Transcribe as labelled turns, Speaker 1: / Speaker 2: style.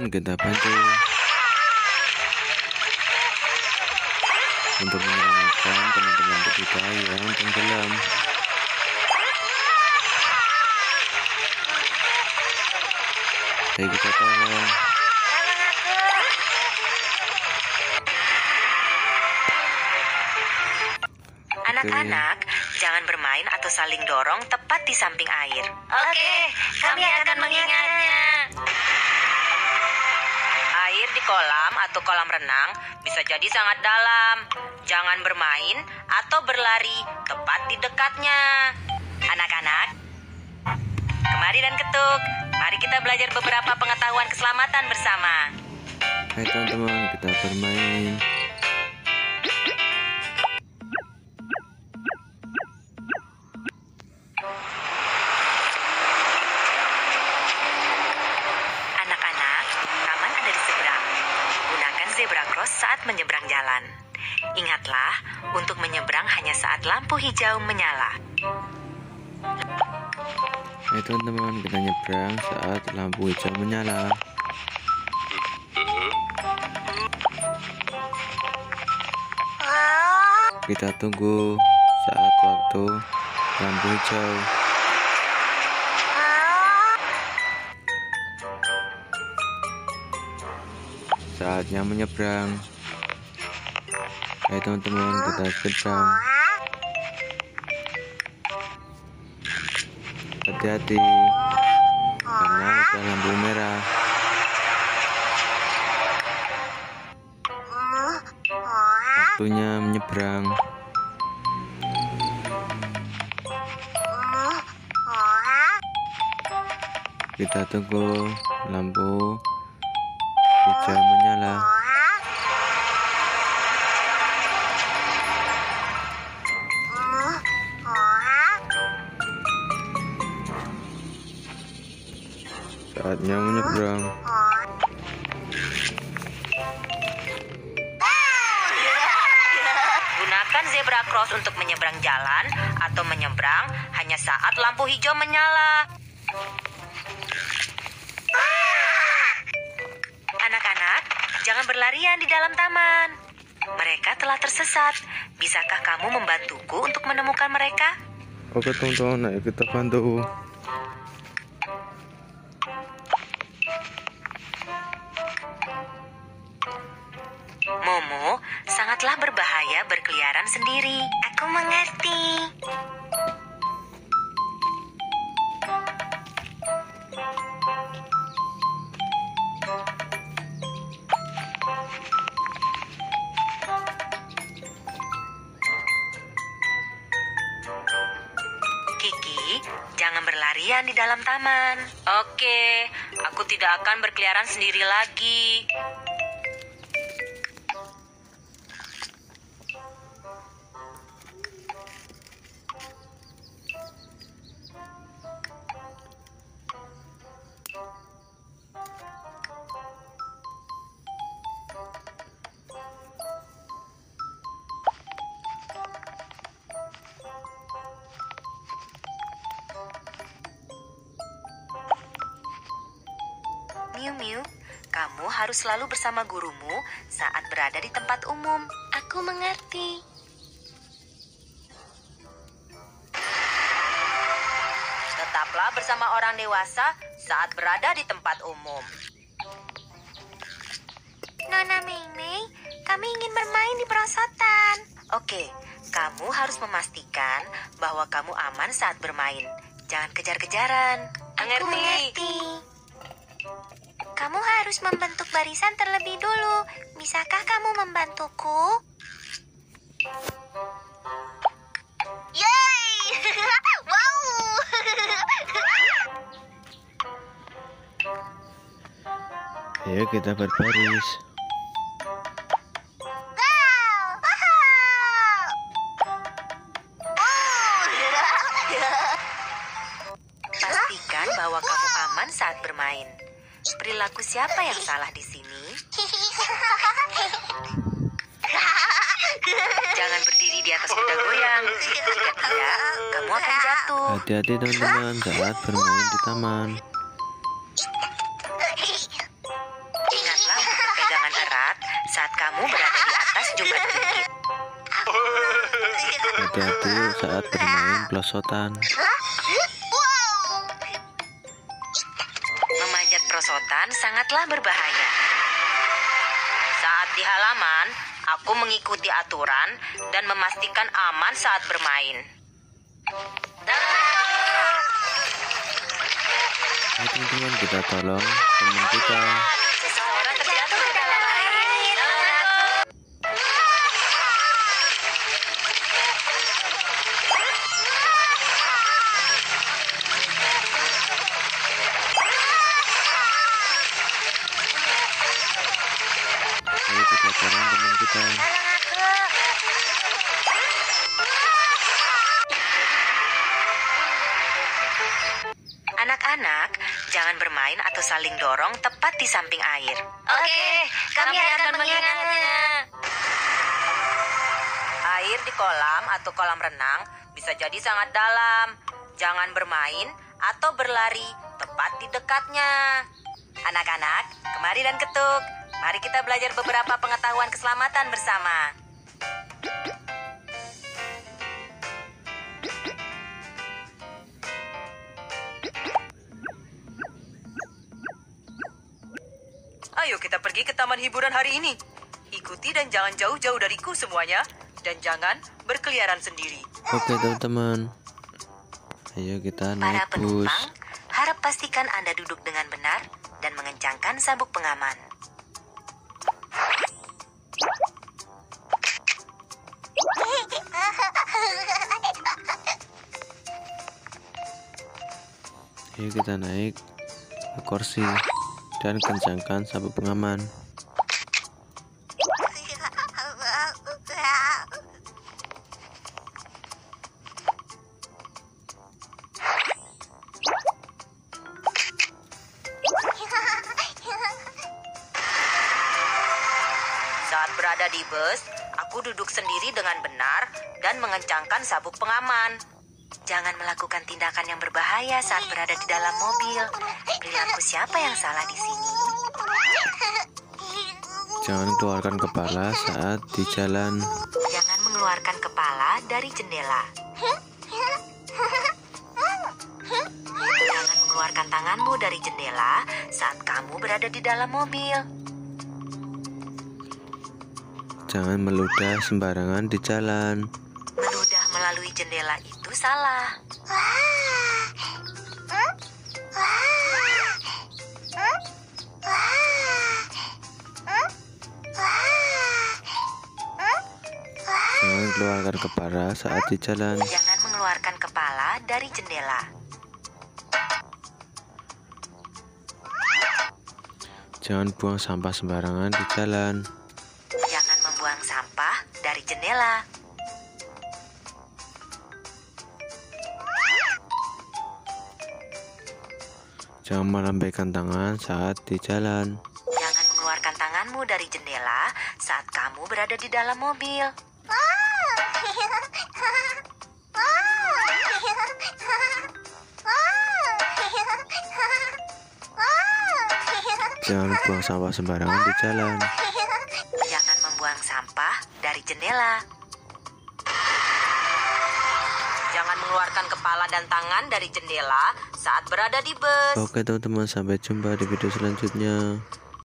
Speaker 1: teman-teman, kita bantu untuk menyelamatkan teman-teman kita yang tenggelam. Ayo kita tolong.
Speaker 2: Anak-anak, jangan bermain atau saling dorong tepat di samping air. Oke, kami akan mengingatnya. Air di kolam atau kolam renang bisa jadi sangat dalam. Jangan bermain atau berlari tepat di dekatnya. Anak-anak, kemari dan ketuk. Mari kita belajar beberapa pengetahuan keselamatan bersama.
Speaker 1: Hai teman-teman, kita bermain.
Speaker 2: Anak-anak, taman ada di seberang. Gunakan zebra cross saat menyeberang jalan. Ingatlah, untuk menyeberang hanya saat lampu hijau menyala.
Speaker 1: Hai teman-teman, kita nyebrang saat lampu hijau menyala. Kita tunggu saat waktu lampu hijau. Saatnya menyeberang. Hai teman-teman, kita seberang. Hati-hati karena ada lampu merah. Waktunya menyeberang. Kita tunggu lampu hijau menyala. Saatnya menyeberang.
Speaker 2: Gunakan zebra cross untuk menyeberang jalan atau menyeberang hanya saat lampu hijau menyala. Anak-anak, jangan berlarian di dalam taman. Mereka telah tersesat. Bisakah kamu membantuku untuk menemukan mereka?
Speaker 1: Oke teman-teman, ayo kita bantu.
Speaker 2: Momo sangatlah berbahaya berkeliaran sendiri. Aku mengerti. Kiki, jangan berlarian di dalam taman. Oke, aku tidak akan berkeliaran sendiri lagi. Miu Miu, kamu harus selalu bersama gurumu saat berada di tempat umum. Aku mengerti. Tetaplah bersama orang dewasa saat berada di tempat umum. Nona Mei Mei, kami ingin bermain di perosotan. Oke, kamu harus memastikan bahwa kamu aman saat bermain. Jangan kejar-kejaran.
Speaker 3: Aku mengerti. Kamu harus membentuk barisan terlebih dulu. Bisakah kamu membantuku? Yeay! Wow!
Speaker 1: Ayo kita berbaris.
Speaker 2: Pastikan bahwa kamu aman saat bermain. Perilaku siapa yang salah di sini? Jangan berdiri di atas kuda goyang. Jika tidak, kamu akan jatuh.
Speaker 1: Hati-hati teman-teman saat bermain di taman.
Speaker 2: berjungkit.
Speaker 1: Hati-hati saat bermain pelosotan.
Speaker 2: Memanjat perosotan sangatlah berbahaya. Saat di halaman, aku mengikuti aturan dan memastikan aman saat bermain.
Speaker 1: Ayo teman-teman, kita tolong teman kita.
Speaker 2: Seseorang terjatuh ke dalam air.
Speaker 1: Ayo kita tolong teman kita.
Speaker 2: Anak-anak, jangan bermain atau saling dorong tepat di samping air.
Speaker 3: Oke, kami akan mengingatnya.
Speaker 2: Air di kolam atau kolam renang bisa jadi sangat dalam. Jangan bermain atau berlari tepat di dekatnya. Anak-anak, kemari dan ketuk. Mari kita belajar beberapa pengetahuan keselamatan bersama. Ayo kita pergi ke taman hiburan hari ini. Ikuti dan jangan jauh-jauh dariku semuanya. Dan jangan berkeliaran sendiri.
Speaker 1: Oke teman-teman, ayo kita
Speaker 2: Para
Speaker 1: naik bus.
Speaker 2: penumpang, harap pastikan Anda duduk dengan benar dan mengencangkan sabuk pengaman.
Speaker 1: Ayo kita naik ke kursi dan kencangkan sabuk pengaman.
Speaker 2: Saat berada di bus, aku duduk sendiri dengan benar dan mengencangkan sabuk pengaman. Jangan melakukan tindakan yang berbahaya saat berada di dalam mobil. Perilaku siapa yang salah di sini?
Speaker 1: Jangan keluarkan kepala saat di jalan.
Speaker 2: Jangan mengeluarkan kepala dari jendela. Jangan mengeluarkan tanganmu dari jendela saat kamu berada di dalam mobil.
Speaker 1: Jangan meludah sembarangan di jalan.
Speaker 2: Meludah melalui jendela itu salah.
Speaker 1: Jangan keluarkan kepala saat di jalan.
Speaker 2: Jangan mengeluarkan kepala dari jendela.
Speaker 1: Jangan buang sampah sembarangan di jalan.
Speaker 2: Jangan membuang sampah dari jendela.
Speaker 1: Jangan melambaikan tangan saat di jalan.
Speaker 2: Jangan mengeluarkan tanganmu dari jendela saat kamu berada di dalam mobil.
Speaker 1: Jangan buang sampah sembarangan di jalan.
Speaker 2: Jangan membuang sampah dari jendela. Jangan mengeluarkan kepala dan tangan dari jendela saat berada di bus.
Speaker 1: Oke teman-teman, sampai jumpa di video selanjutnya.